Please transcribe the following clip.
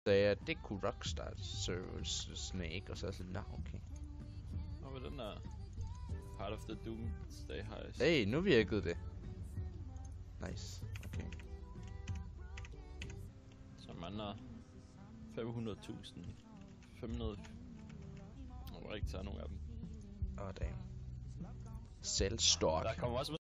sagde, at det kunne Rockstar Services ikke, og så er jeg sådan, nah, okay. Og med den der Part of the Doomsday Heist. Hey, nu virkede det. Nice, okay. Så mangler 500.000. 500. Jeg må ikke tage nogen af dem. Damn. Sell stock. Der kommer også